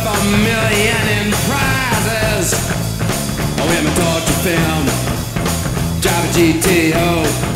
worth $1 million in prizes. Oh, in my torture film, drive a GTO.